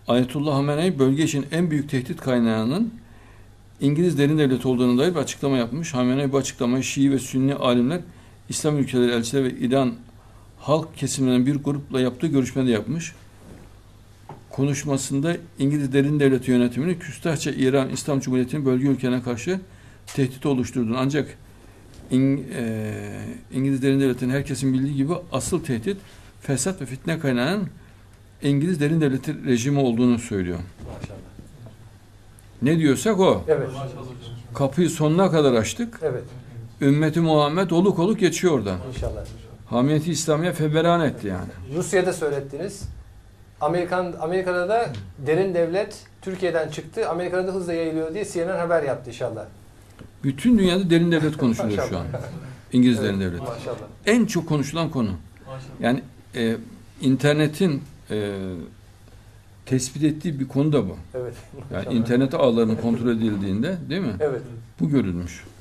Ayatollah Khamenei bölge için en büyük tehdit kaynağının İngiliz derin devlet olduğuna dair bir açıklama yapmış. Khamenei bu açıklamayı Şii ve Sünni alimler, İslam ülkeleri elçileri ve İran halk kesimlerinden bir grupla yaptığı görüşmede yapmış. Konuşmasında İngiliz derin devleti yönetimini küstahça İran İslam Cumhuriyeti'nin bölge ülkelerine karşı tehdit oluşturduğunu, ancak İngiliz derin devletinin herkesin bildiği gibi asıl tehdit fesat ve fitne kaynağının İngiliz derin devleti rejimi olduğunu söylüyor. Maşallah. Ne diyorsak o. Evet. Kapıyı sonuna kadar açtık. Evet. Ümmeti Muhammed oluk oluk geçiyor oradan. İnşallah. Hamiyeti İslamiye feveran etti yani. Rusya'da söylettiniz. Amerika'da da derin devlet Türkiye'den çıktı. Amerika'da da hızla yayılıyor diye CNN haber yaptı inşallah. Bütün dünyada derin devlet konuşuluyor şu an. İngiliz derin devleti. Maşallah. En çok konuşulan konu. Yani internetin tespit ettiği bir konu da bu. Evet. Yani internet ağlarının kontrol edildiğinde, değil mi? Evet. Bu görülmüş.